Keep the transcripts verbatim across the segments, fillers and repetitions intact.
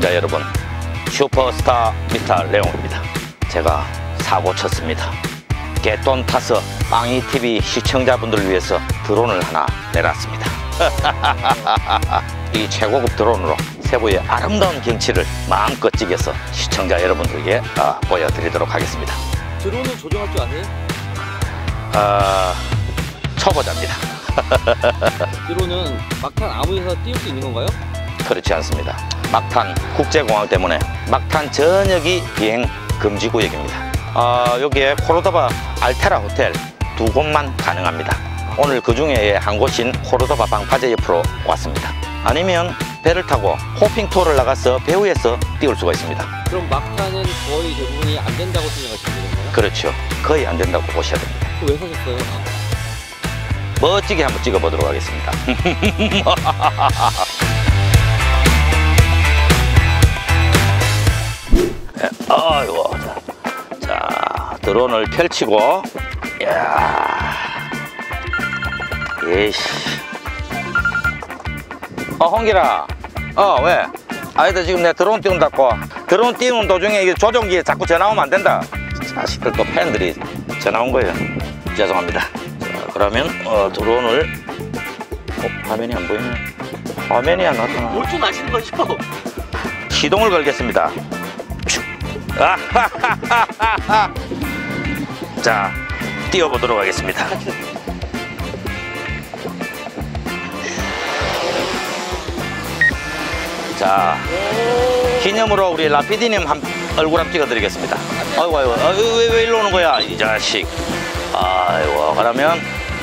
시청자 여러분, 슈퍼스타 미스터 레옹입니다. 제가 사고 쳤습니다. 개돈 타서 빵이티비 시청자분들을 위해서 드론을 하나 내놨습니다. 이 최고급 드론으로 세부의 아름다운 경치를 마음껏 찍어서 시청자 여러분들에게 어, 보여드리도록 하겠습니다. 드론을 조종할 줄 아세요? 어, 초보자입니다. 드론은 막탄 아무 데서 띄울 수 있는 건가요? 그렇지 않습니다. 막탄 국제공항 때문에 막탄 전역이 비행 금지 구역입니다. 어, 여기에 코르도바 알테라 호텔 두 곳만 가능합니다. 오늘 그 중에 한 곳인 코르도바 방파제 옆으로 왔습니다. 아니면 배를 타고 호핑 투어를 나가서 배 위에서 띄울 수가 있습니다. 그럼 막탄은 거의 대부분이 안 된다고 생각하시는 건가요? 그렇죠. 거의 안 된다고 보셔야 됩니다. 왜 사셨어요? 멋지게 한번 찍어보도록 하겠습니다. 아이고, 자, 자, 드론을 펼치고, 이야, 예이씨. 어, 홍길아, 어, 왜? 아이들 지금 내 드론 띄운다고. 드론 띄우는 도중에 이게 조종기에 자꾸 전화 오면 안 된다. 자식들 또 팬들이 전화 온 거예요. 죄송합니다. 자, 그러면 어, 드론을, 어, 화면이 안 보이네. 화면이 안 나타나. 뭘 좀 아시는 거죠? 시동을 걸겠습니다. 자, 띄워보도록 하겠습니다. 자, 기념으로 우리 라피디님 한 얼굴 한번 찍어드리겠습니다. 아이고, 아이고, 아이고 왜, 왜 일로 오는 거야, 이 자식. 아이고, 그러면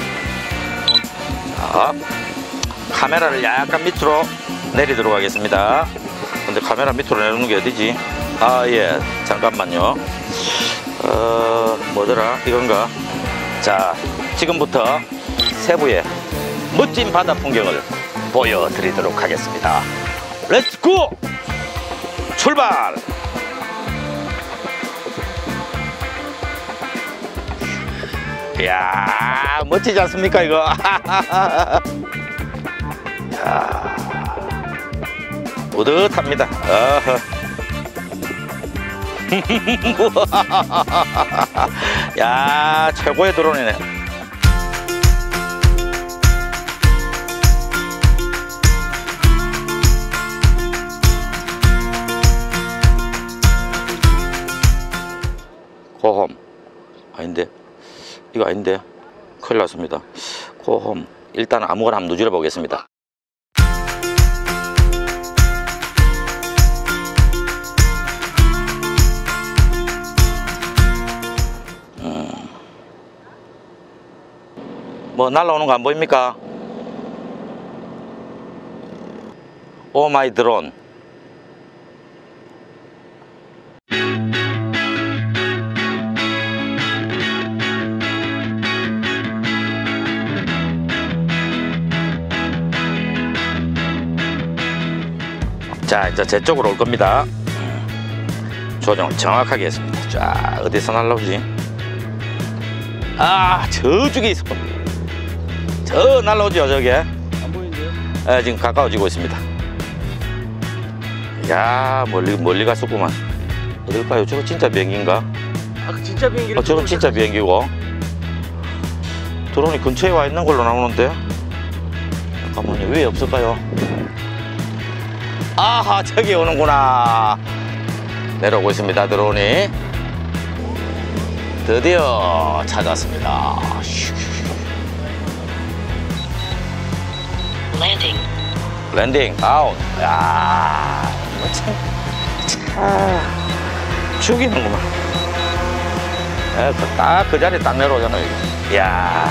자, 카메라를 약간 밑으로 내리도록 하겠습니다. 근데 카메라 밑으로 내리는 게 어디지? 아, 예, 잠깐만요. 어, 뭐더라, 이건가? 자, 지금부터 세부의 멋진 바다 풍경을 보여드리도록 하겠습니다. 렛츠고! 출발! 이야, 멋지지 않습니까, 이거? 자, 뿌듯합니다. 어허. 야, 최고의 드론이네. 고홈 아닌데, 이거 아닌데, 큰일 났습니다. 고홈 일단 아무거나 한번 누질러 보겠습니다. 뭐 날라오는 거 안 보입니까? 오 마이 드론. 자, 이제 제 쪽으로 올 겁니다. 조정을 정확하게 했습니다. 자, 어디서 날라오지? 아, 저쪽에 있을 겁니다. 저 날라오죠, 저게? 안 보이는데요? 네, 지금 가까워지고 있습니다. 야, 멀리 멀리 갔었구만. 어딜까요? 저거 진짜 비행기인가? 아, 그 진짜 비행기를. 어, 저건 진짜 비행기고. 드론이 근처에 와 있는 걸로 나오는데. 잠깐만요, 왜 없을까요? 아하, 저기 오는구나. 내려오고 있습니다, 드론이. 드디어 찾았습니다. 랜딩. 랜딩, 아웃. 야, 뭐 참, 참, 죽이는구만. 예, 그, 딱 그 자리에 딱 내려오잖아요. 이야.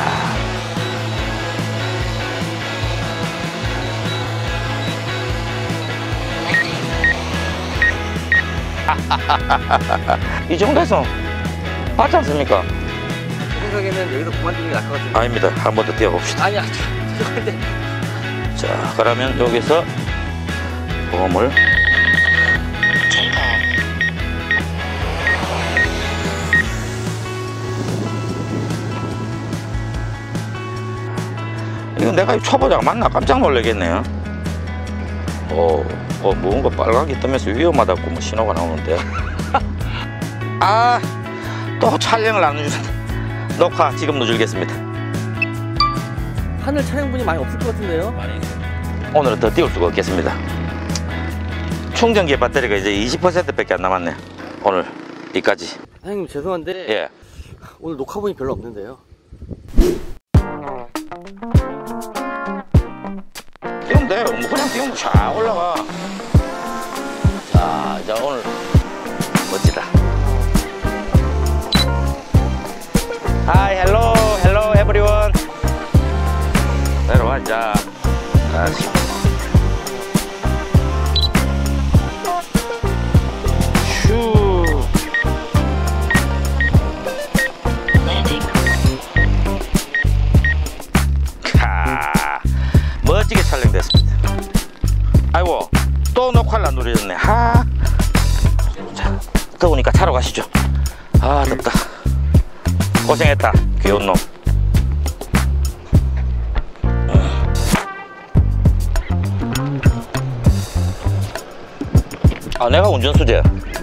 이 정도에서 맞지 않습니까? 제 생각에는 여기서 그만두는 게 나을 것 같은데. 아닙니다. 한 번 더 뛰어봅시다. 아니야, 죄송한데. 자, 그러면 여기서 보험을 이거 내가 초보자가 맞나 깜짝 놀라겠네요. 오, 어, 뭔가 빨갛게 뜨면서 위험하다고 뭐 신호가 나오는데. 아, 또 촬영을 안 해주셨네. 녹화 지금 누르겠습니다. 하늘 촬영분이 많이 없을 것 같은데요? 많이. 오늘은 더 띄울 수가 없겠습니다. 충전기의 배터리가 이제 이십 퍼센트밖에 안 남았네. 오늘 이까지. 사장님 죄송한데 예. 오늘 녹화분이 별로 없는데요. 띄우면 돼. 뭐 그냥 띄우면 쫙 올라가. 자, 자 오늘 멋지다. Hi, hello, hello everyone. 내려와, 자. 다시. 슈. 카. 멋지게 촬영됐습니다. 아이고, 또 녹화를 안 누르셨네. 하. 자, 더우니까 차로 가시죠. 아, 덥다. 고생했다, 귀여운 놈. 아, 내가 운전수제.